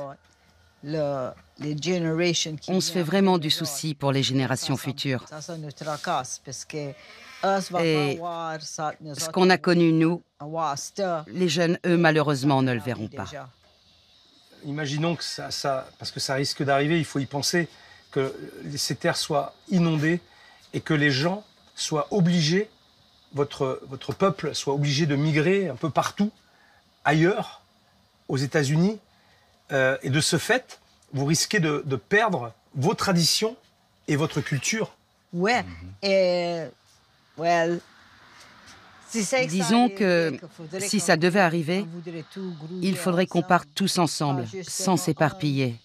Speaker 8: On se fait vraiment du souci pour les générations futures.
Speaker 10: Ça nous tracasse parce que
Speaker 8: et ce qu'on a connu, nous, les jeunes, eux, malheureusement, ne le verront pas.
Speaker 2: Imaginons que parce que ça risque d'arriver, il faut y penser, que ces terres soient inondées et que les gens soient obligés, votre peuple soit obligé de migrer un peu partout, ailleurs, aux États-Unis. Et de ce fait, vous risquez de perdre vos traditions et votre culture.
Speaker 10: Ouais. Et
Speaker 8: disons que si ça devait arriver, il faudrait qu'on parte tous ensemble, sans s'éparpiller.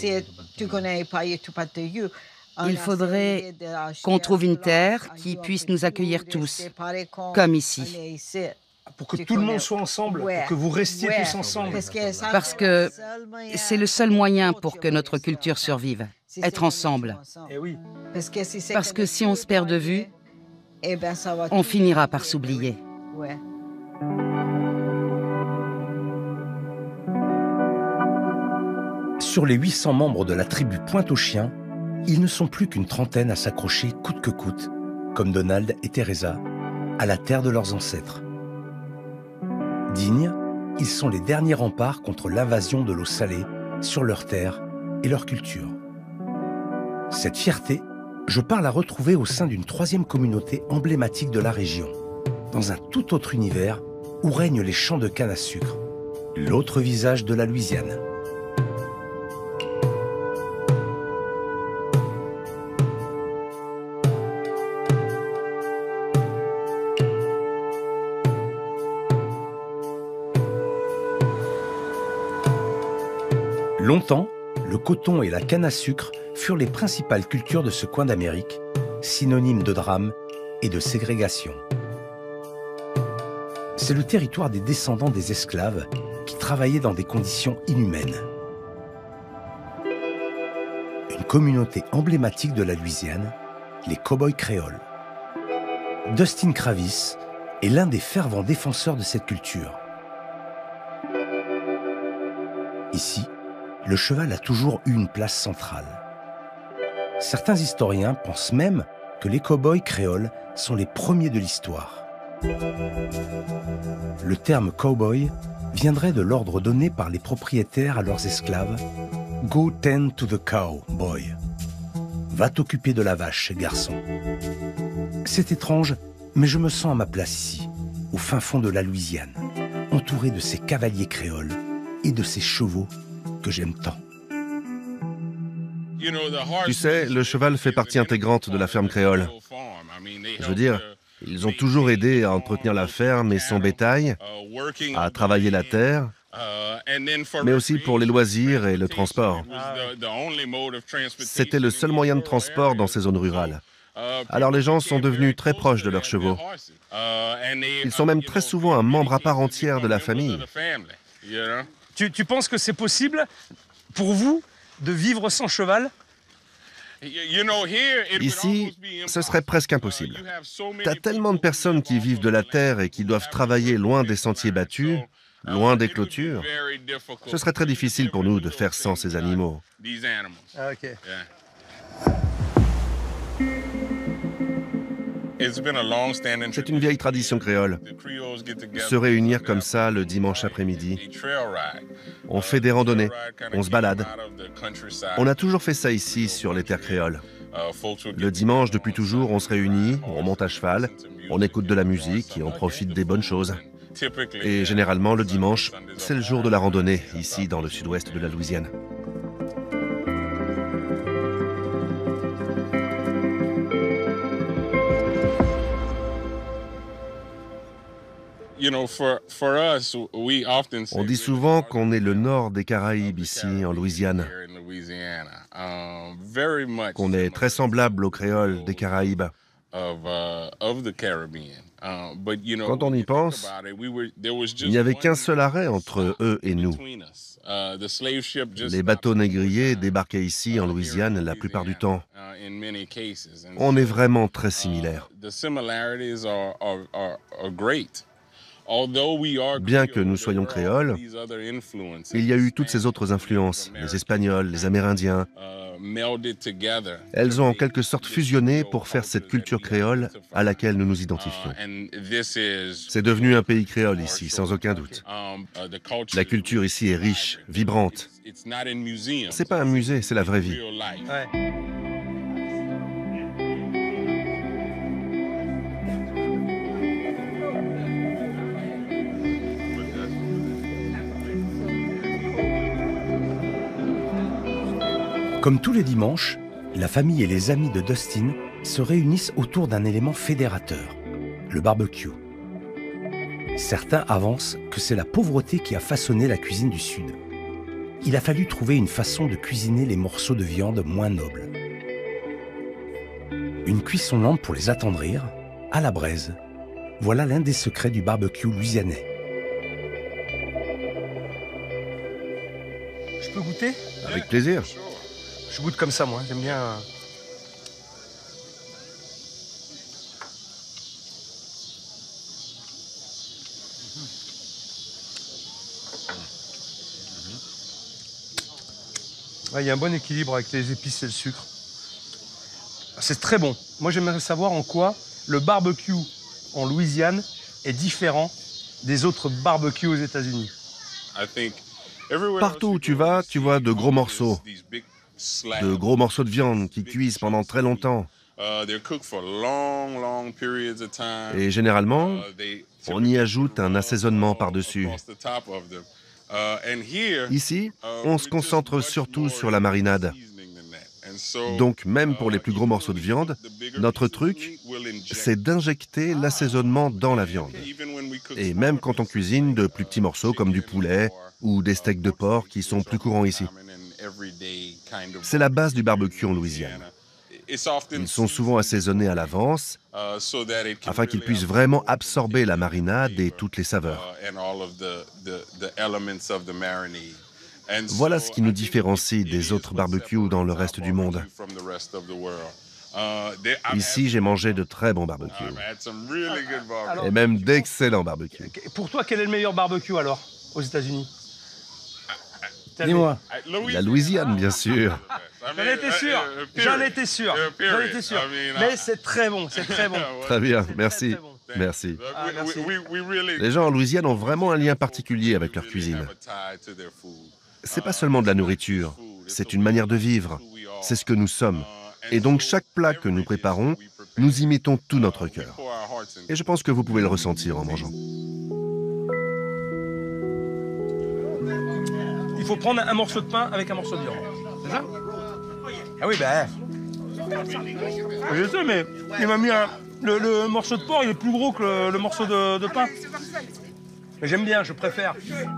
Speaker 8: Il faudrait qu'on trouve une terre qui puisse nous accueillir tous, comme ici.
Speaker 2: Pour que tout le monde soit ensemble, pour que vous restiez tous ensemble.
Speaker 8: Parce que c'est le seul moyen pour que notre culture survive, être ensemble.
Speaker 2: Eh oui.
Speaker 8: Parce que si on se perd de vue, on finira par s'oublier.
Speaker 1: Sur les 800 membres de la tribu Pointe-aux-Chiens, ils ne sont plus qu'une trentaine à s'accrocher coûte que coûte, comme Donald et Teresa, à la terre de leurs ancêtres. Dignes, ils sont les derniers remparts contre l'invasion de l'eau salée sur leur terre et leur culture. Cette fierté, je pars la retrouver au sein d'une troisième communauté emblématique de la région, dans un tout autre univers où règnent les champs de canne à sucre, l'autre visage de la Louisiane. Longtemps, le coton et la canne à sucre furent les principales cultures de ce coin d'Amérique, synonymes de drame et de ségrégation. C'est le territoire des descendants des esclaves qui travaillaient dans des conditions inhumaines. Une communauté emblématique de la Louisiane, les cow-boys créoles. Dustin Kravis est l'un des fervents défenseurs de cette culture. Ici, le cheval a toujours eu une place centrale. Certains historiens pensent même que les cow-boys créoles sont les premiers de l'histoire. Le terme cow-boy viendrait de l'ordre donné par les propriétaires à leurs esclaves « Go tend to the cow, boy ». « Va t'occuper de la vache, garçon ». C'est étrange, mais je me sens à ma place ici, au fin fond de la Louisiane, entouré de ces cavaliers créoles et de ces chevaux que j'aime tant.
Speaker 6: Tu sais, le cheval fait partie intégrante de la ferme créole. Je veux dire, Ils ont toujours aidé à entretenir la ferme et son bétail, à travailler la terre, mais aussi pour les loisirs et le transport. C'était le seul moyen de transport dans ces zones rurales. Alors les gens sont devenus très proches de leurs chevaux. Ils sont même très souvent un membre à part entière de la famille.
Speaker 2: Tu penses que c'est possible pour vous de vivre sans cheval?
Speaker 6: Ici, ce serait presque impossible. T'as tellement de personnes qui vivent de la terre et qui doivent travailler loin des sentiers battus, loin des clôtures. Ce serait très difficile pour nous de faire sans ces animaux.
Speaker 2: Ah, ok.
Speaker 6: C'est une vieille tradition créole. Se réunir comme ça le dimanche après-midi. On fait des randonnées, on se balade. On a toujours fait ça ici, sur les terres créoles. Le dimanche, depuis toujours, on se réunit, on monte à cheval, on écoute de la musique et on profite des bonnes choses. Et généralement, le dimanche, c'est le jour de la randonnée, ici, dans le sud-ouest de la Louisiane. On dit souvent qu'on est le nord des Caraïbes ici, en Louisiane, qu'on est très semblable aux créoles des Caraïbes. Quand on y pense, il n'y avait qu'un seul arrêt entre eux et nous. Les bateaux négriers débarquaient ici, en Louisiane, la plupart du temps. On est vraiment très similaires. Bien que nous soyons créoles, il y a eu toutes ces autres influences, les Espagnols, les Amérindiens. Elles ont en quelque sorte fusionné pour faire cette culture créole à laquelle nous nous identifions. C'est devenu un pays créole ici, sans aucun doute. La culture ici est riche, vibrante. C'est pas un musée, c'est la vraie vie.
Speaker 2: Ouais.
Speaker 1: Comme tous les dimanches, la famille et les amis de Dustin se réunissent autour d'un élément fédérateur, le barbecue. Certains avancent que c'est la pauvreté qui a façonné la cuisine du Sud. Il a fallu trouver une façon de cuisiner les morceaux de viande moins nobles. Une cuisson lente pour les attendrir, à la braise. Voilà l'un des secrets du barbecue louisianais.
Speaker 2: Je peux goûter?
Speaker 6: Avec plaisir.
Speaker 2: Je goûte comme ça, moi. J'aime bien. Il y a un bon équilibre avec les épices et le sucre. C'est très bon. Moi, j'aimerais savoir en quoi le barbecue en Louisiane est différent des autres barbecues aux États-Unis.
Speaker 6: Partout où tu vas, tu vois de gros morceaux. De gros morceaux de viande qui cuisent pendant très longtemps. Et généralement, on y ajoute un assaisonnement par-dessus. Ici, on se concentre surtout sur la marinade. Donc, même pour les plus gros morceaux de viande, notre truc, c'est d'injecter l'assaisonnement dans la viande. Et même quand on cuisine de plus petits morceaux comme du poulet ou des steaks de porc qui sont plus courants ici. C'est la base du barbecue en Louisiane. Ils sont souvent assaisonnés à l'avance afin qu'ils puissent vraiment absorber la marinade et toutes les saveurs. Voilà ce qui nous différencie des autres barbecues dans le reste du monde. Ici, j'ai mangé de très bons barbecues. Et même d'excellents barbecues.
Speaker 2: Pour toi, quel est le meilleur barbecue alors, aux États-Unis?
Speaker 1: Dis-moi.
Speaker 6: La Louisiane, bien sûr.
Speaker 2: J'en étais sûr, j'en étais sûr, j'en étais sûr. Mais c'est très bon, c'est très bon.
Speaker 6: Très bien, merci. Merci.
Speaker 2: Ah, merci.
Speaker 6: Les gens en Louisiane ont vraiment un lien particulier avec leur cuisine. C'est pas seulement de la nourriture, c'est une manière de vivre. C'est ce que nous sommes. Et donc chaque plat que nous préparons, nous y mettons tout notre cœur. Et je pense que vous pouvez le ressentir en mangeant.
Speaker 2: Il faut prendre un morceau de pain avec un morceau de viande. C'est ça? Ah oui, ben. Je sais, mais il m'a mis le morceau de porc, il est plus gros que le morceau de pain. Mais j'aime bien, je préfère.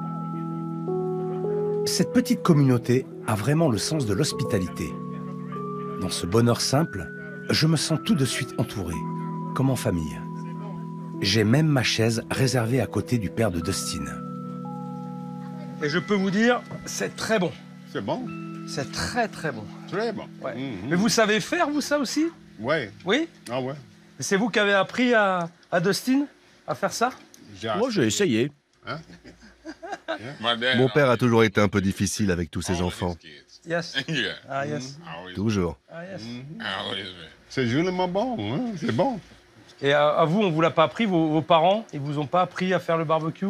Speaker 1: Cette petite communauté a vraiment le sens de l'hospitalité. Dans ce bonheur simple, je me sens tout de suite entouré, comme en famille. J'ai même ma chaise réservée à côté du père de Dustin.
Speaker 2: Et je peux vous dire, c'est très bon.
Speaker 11: C'est bon?
Speaker 2: C'est très très bon.
Speaker 11: Très bon.
Speaker 2: Ouais. Mais vous savez faire, vous, ça aussi?
Speaker 11: Ouais.
Speaker 2: Oui?
Speaker 11: Ah ouais.
Speaker 2: C'est vous qui avez appris à Dustin à faire ça?
Speaker 3: Moi, j'ai essayé.
Speaker 11: Hein?
Speaker 6: Mon père a toujours été un peu difficile avec tous ses enfants.
Speaker 2: Yes. Ah, yes.
Speaker 6: Toujours.
Speaker 2: Ah, yes.
Speaker 11: C'est joliment bon, hein? C'est bon.
Speaker 2: Et à vous, on vous l'a pas appris, vos parents, ils vous ont pas appris à faire le barbecue?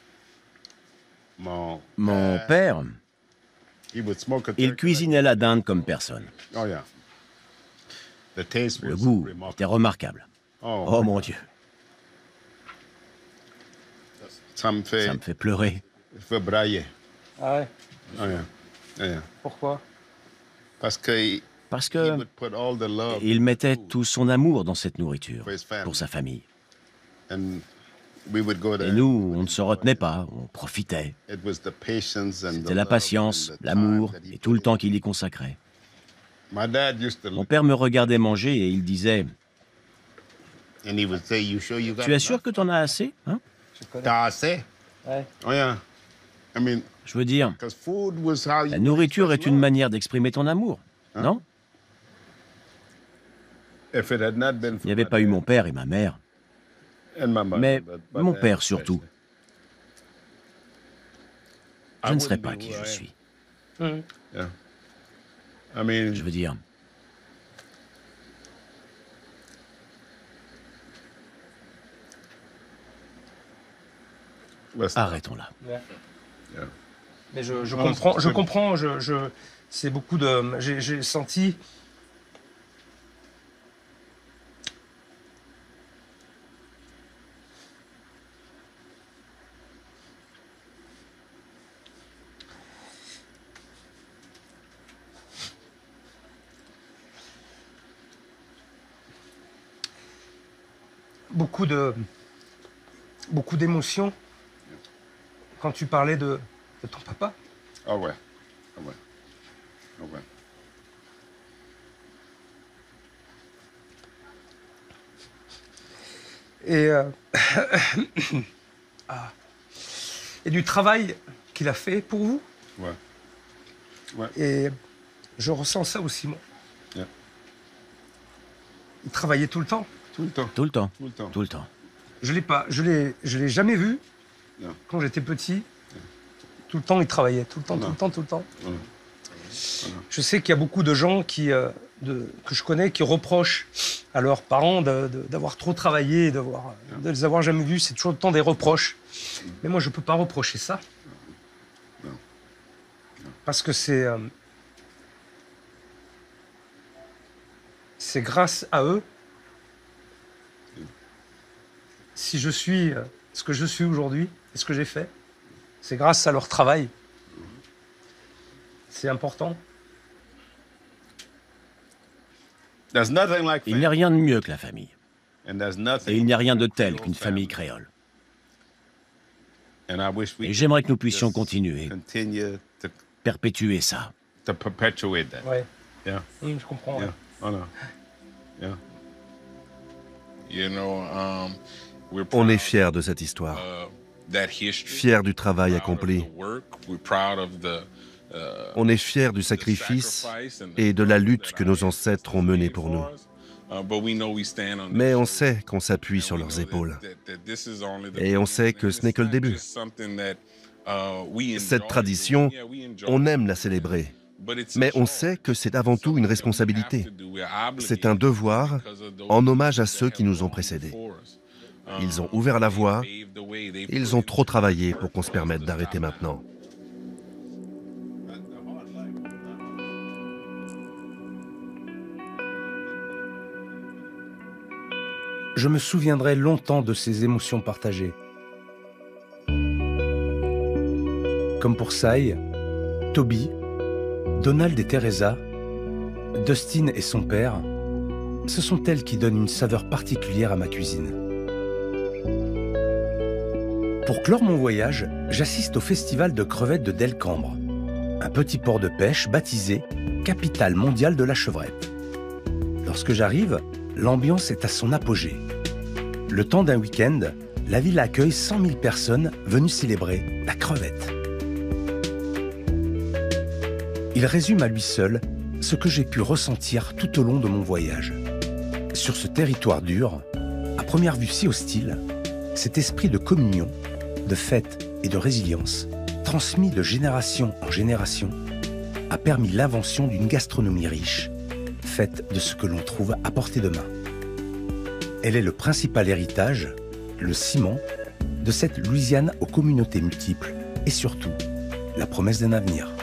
Speaker 3: Mon père, il cuisinait la dinde comme personne.
Speaker 11: Oh, yeah.
Speaker 3: Le goût était remarquable. Oh mon Dieu.
Speaker 11: Ça me fait
Speaker 3: pleurer.
Speaker 11: Je veux brailler.
Speaker 2: Ah ouais?
Speaker 11: Oh, yeah. Yeah.
Speaker 2: Pourquoi?
Speaker 3: Parce que il mettait tout son amour dans cette nourriture pour sa famille. Et nous, on ne se retenait pas, on profitait. C'était la patience, l'amour et tout le temps qu'il y consacrait. Mon père me regardait manger et il disait « Tu es sûr que tu en as assez, hein?
Speaker 11: T'as assez?
Speaker 2: Ouais.
Speaker 11: Oh, yeah.
Speaker 3: Je veux dire, la nourriture est une manière d'exprimer ton amour, non? Il n'y avait pas eu mon père et ma mère, mais mon père surtout. Je ne serais pas qui je suis. Je veux dire... Arrêtons là.
Speaker 2: Mais je comprends, c'est beaucoup de... J'ai senti... beaucoup d'émotions quand tu parlais de ton papa.
Speaker 11: Ah ouais. Ah ouais. Ah ouais.
Speaker 2: Et du travail qu'il a fait pour vous.
Speaker 11: Ouais. Ouais.
Speaker 2: Et je ressens ça aussi, moi.
Speaker 11: Yeah.
Speaker 2: Il travaillait tout le temps.
Speaker 3: Tout le temps. Tout le temps.
Speaker 11: Tout le temps.
Speaker 3: Tout le temps.
Speaker 2: Je l'ai jamais vu quand j'étais petit. Tout le temps, il travaillait. Tout le temps, tout le temps, tout le temps. Je sais qu'il y a beaucoup de gens que je connais qui reprochent à leurs parents d'avoir trop travaillé, de les avoir jamais vus. C'est toujours le temps des reproches. Mais moi, je peux pas reprocher ça. Parce que c'est grâce à eux si je suis ce que je suis aujourd'hui et ce que j'ai fait. C'est grâce à leur travail. C'est important.
Speaker 3: Il n'y a rien de mieux que la famille. Et il n'y a rien de tel qu'une famille créole. Et j'aimerais que nous puissions continuer, perpétuer ça.
Speaker 2: Ouais. Je comprends.
Speaker 11: Yeah. Oh, no. Yeah.
Speaker 6: On est fiers de cette histoire, fiers du travail accompli. On est fiers du sacrifice et de la lutte que nos ancêtres ont menée pour nous. Mais on sait qu'on s'appuie sur leurs épaules. Et on sait que ce n'est que le début. Cette tradition, on aime la célébrer. Mais on sait que c'est avant tout une responsabilité. C'est un devoir en hommage à ceux qui nous ont précédés. Ils ont ouvert la voie, ils ont trop travaillé pour qu'on se permette d'arrêter maintenant.
Speaker 1: Je me souviendrai longtemps de ces émotions partagées. Comme pour Sai, Toby, Donald et Teresa, Dustin et son père, ce sont elles qui donnent une saveur particulière à ma cuisine. Pour clore mon voyage, j'assiste au festival de crevettes de Delcambre, un petit port de pêche baptisé capitale mondiale de la chevrette. Lorsque j'arrive, l'ambiance est à son apogée. Le temps d'un week-end, la ville accueille 100 000 personnes venues célébrer la crevette. Il résume à lui seul ce que j'ai pu ressentir tout au long de mon voyage. Sur ce territoire dur, à première vue si hostile, cet esprit de communion, de fête et de résilience, transmis de génération en génération, a permis l'invention d'une gastronomie riche, faite de ce que l'on trouve à portée de main. Elle est le principal héritage, le ciment, de cette Louisiane aux communautés multiples et surtout, la promesse d'un avenir.